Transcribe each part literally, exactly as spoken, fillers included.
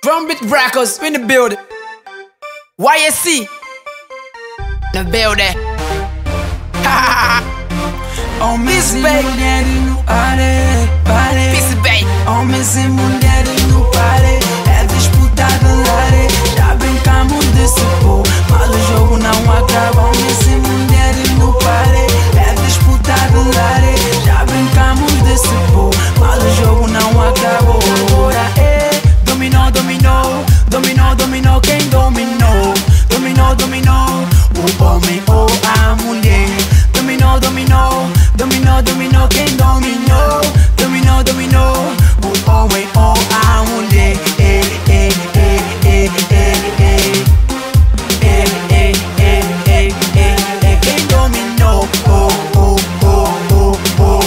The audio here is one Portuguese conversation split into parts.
Drum beat records in the building. Y S C the building. Homens e mulheres no pare, pare. Peace, baby. Homens e mulheres no pare. É disputado lare. Já brincamos desse pô, mas o jogo não acaba. Homens e mulheres no pare. É disputado lare. Já brincamos desse pô, mas o jogo não acabou. Agora é dominou, dominou, dominou, dominou. Quem dominou? Dominou, dominou. O homem ou a mulher? Dominou, dominou, dominou, dominou. Quem dominou? Dominou, dominou. O homem ou a mulher? Eh, eh, eh, eh, eh, eh. Eh, eh, eh, eh, eh, eh. Quem dominou? Oh, oh, oh, oh, oh,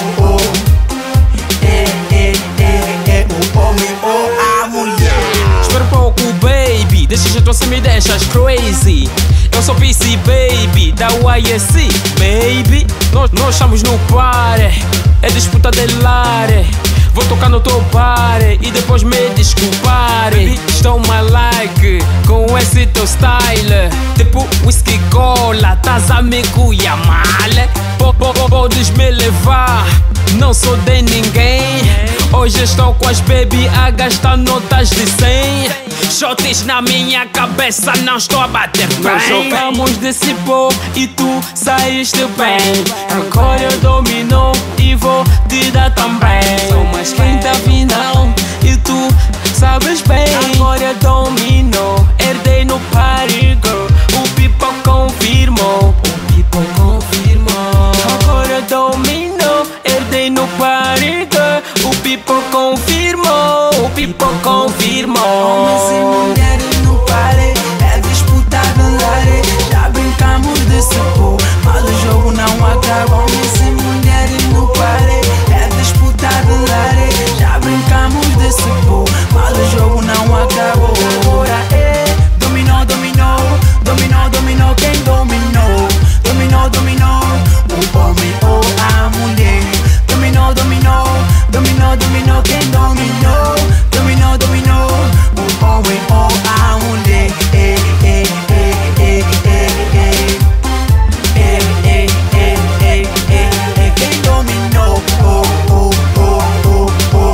oh. Eh, eh, eh, eh. O homem ou a mulher? Espera um pouco, baby. Desse jeito você me deixas crazy. Eu sou P C, baby, da Y S C, baby. Nós, nós estamos no party, é disputa de lare. Vou tocar no teu party e depois me desculpar. Estou my like com esse teu style. Tipo whisky cola, tás amigo e a male. Podes me levar, não sou de ninguém. Hoje estou com as baby a gastar notas de cem. Shots na minha cabeça, não estou a bater bem. Nós jogamos desse pó e tu saíste bem. Agora eu domino e vou te dar também. Sou mais quem tá final e tu sabes bem. Agora eu domino, herdei no party, girl. O people confirmou, o people confirmou. Agora eu domino, herdei no party, girl. O people confirmou, o people confirmou. Homens e mulheres no pare, é disputado lare. Já brincamos desse pô, mas o jogo não acaba. Homens e mulheres no pare, é disputado lare. Já brincamos desse pô, mas o jogo não acabou. Agora é dominou, dominou, dominou, dominou. Quem dominou? Dominou, dominou. O homem ou a mulher? Dominou, dominou, dominou, dominou. Quem dominou? Dominou, dominou. O homem ou a mulher? Eh, eh, eh, eh, eh, eh. Eh, eh, eh, eh, eh, eh. Quem dominou? Oh, oh, oh, oh, oh,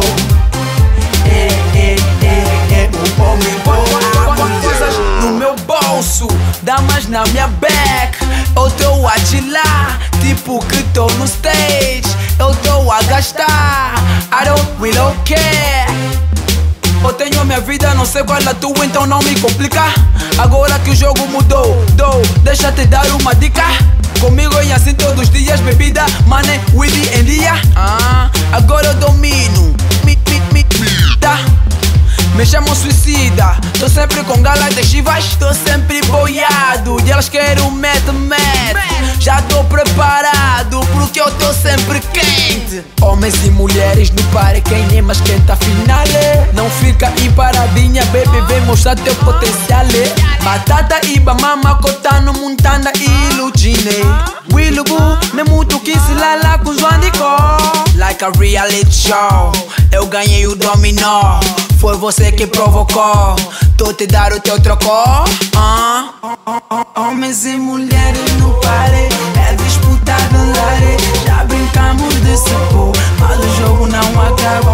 oh. Eh, eh, eh, eh. O homem ou a mulher? No meu bolso, damas na minha back. Eu tô a chilar, tipo que tô no stage. Eu tô a gastar, I don't really care. Eu tenho minha vida, não sei qual é a tua, então não me complica. Agora que o jogo mudou, dou, deixa te dar uma dica. Comigo é assim todos os dias, bebida, money, weed em dia. Ah, agora eu domino, mi, mi, mi, tá. Me chamam suicida, tô sempre com galas de chivas. Tô sempre boiado e elas querem o met-met. Já tô preparado porque eu tô sempre quente. Homens e mulheres no party, quem é mais quente afinal é. Não fica aí paradinha, baby, vem mostrar teu potencial é. Batata e bamama, cotano, montana e lucine. Willugu, me muito que se lala com João de Cor. Like a Realização, eu ganhei o Domino. Foi você que provocou, tô te dar o teu trocó. Ah. Homens e mulheres no pare, é disputado lare. Já brincamos desse pô, mas o jogo não acaba.